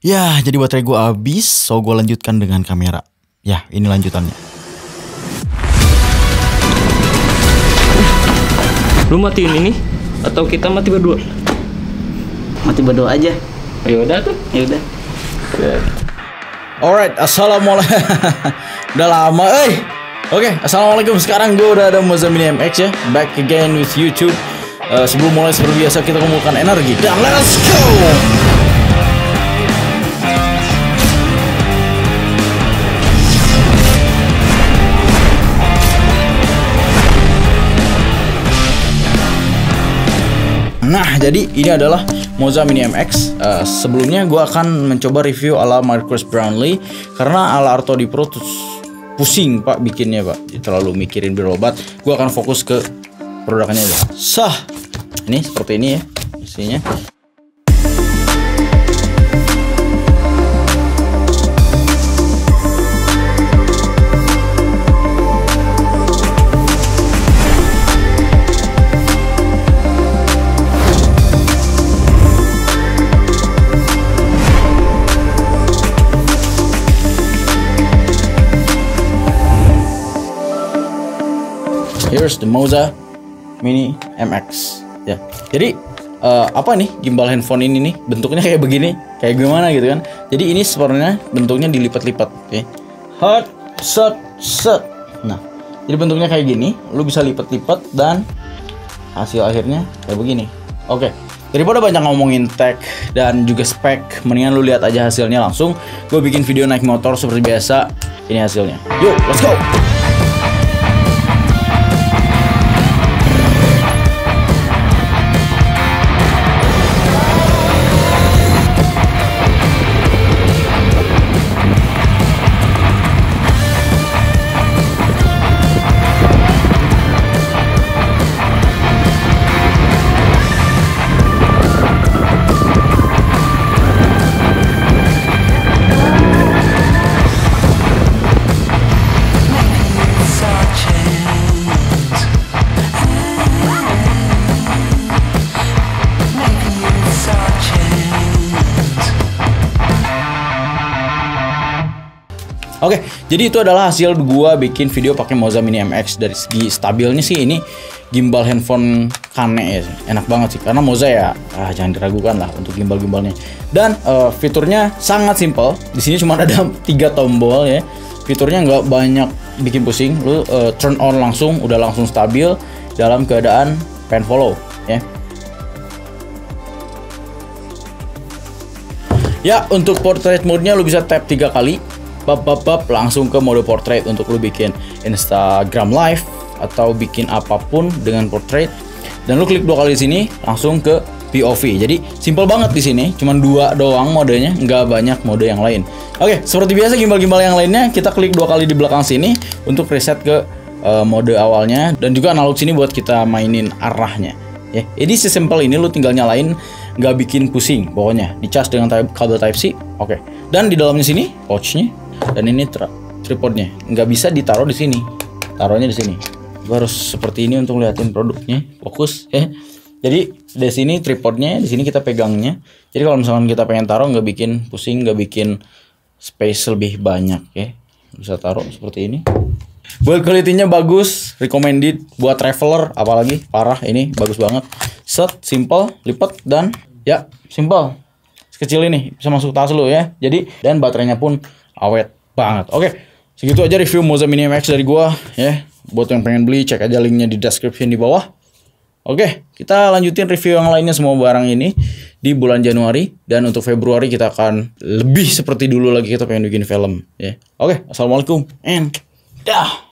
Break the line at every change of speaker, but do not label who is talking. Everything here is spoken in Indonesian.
Ya, jadi baterai gue habis, so gue lanjutkan dengan kamera. Ya, ini lanjutannya.
Lu matiin ini atau kita mati berdua?
Mati berdua aja.
Ya udah tuh.
Ya udah.
Alright, assalamualaikum. Udah lama, Oke, assalamualaikum. Sekarang gue udah ada Moza Mini MX ya. Back again with YouTube. Sebelum mulai seperti biasa kita kumpulkan energi dan let's go. Nah, jadi ini adalah Moza Mini MX. Sebelumnya gue akan mencoba review ala Marcus Brownlee karena ala Artodi Pro pusing pak bikinnya pak, terlalu mikirin berobat. Gue akan fokus ke produknya aja. Ini seperti ini ya isinya. Here's the Moza Mini MX ya. Jadi apa nih gimbal handphone ini nih? Bentuknya kayak begini, kayak gimana gitu kan? Jadi ini sebenarnya bentuknya dilipat-lipat, oke? Hot, set. Nah, jadi bentuknya kayak gini. Lu bisa lipat-lipat dan hasil akhirnya kayak begini. Oke. Daripada banyak ngomongin tech dan juga spek, mendingan lu lihat aja hasilnya langsung. Gue bikin video naik motor seperti biasa. Ini hasilnya. Yuk, let's go. Oke, jadi itu adalah hasil gua bikin video pakai Moza Mini MX. Dari segi stabilnya sih ini gimbal handphone Kane ya, enak banget sih. Karena Moza ya, jangan diragukan lah untuk gimbal-gimbalnya. Dan fiturnya sangat simple. Di sini cuma ada 3 tombol ya. Fiturnya nggak banyak bikin pusing. Lu turn on langsung, udah langsung stabil dalam keadaan pen follow ya. Ya, untuk portrait mode-nya lu bisa tap 3 kali. Langsung ke mode portrait untuk lu bikin Instagram live atau bikin apapun dengan portrait. Dan lu klik 2 kali di sini langsung ke POV. Jadi simple banget di sini, cuman 2 doang modenya, nggak banyak mode yang lain. Oke, seperti biasa gimbal-gimbal yang lainnya kita klik 2 kali di belakang sini untuk reset ke mode awalnya, dan juga analog sini buat kita mainin arahnya. Ya, jadi sesimpel ini, lu tinggal nyalain, nggak bikin pusing. Pokoknya dicas dengan kabel Type C. Oke. Dan di dalamnya sini pouchnya. Dan ini tripodnya, nggak bisa ditaruh di sini, taruhnya di sini. Gua harus seperti ini untuk liatin produknya, fokus ya. Jadi di sini tripodnya, di sini kita pegangnya. Jadi kalau misalkan kita pengen taruh nggak bikin pusing, nggak bikin space lebih banyak ya. Bisa taruh seperti ini. Build quality-nya bagus, recommended buat traveler, apalagi parah ini bagus banget. Set, simple, lipat dan ya simple. Sekecil ini bisa masuk tas lo ya. Jadi dan baterainya pun awet banget. Oke, segitu aja review Moza Mini MX dari gua ya. Buat yang pengen beli, cek aja linknya di description di bawah. Oke, kita lanjutin review yang lainnya semua barang ini di bulan Januari, dan untuk Februari kita akan lebih seperti dulu lagi, kita pengen bikin film ya. Oke, assalamualaikum and dah.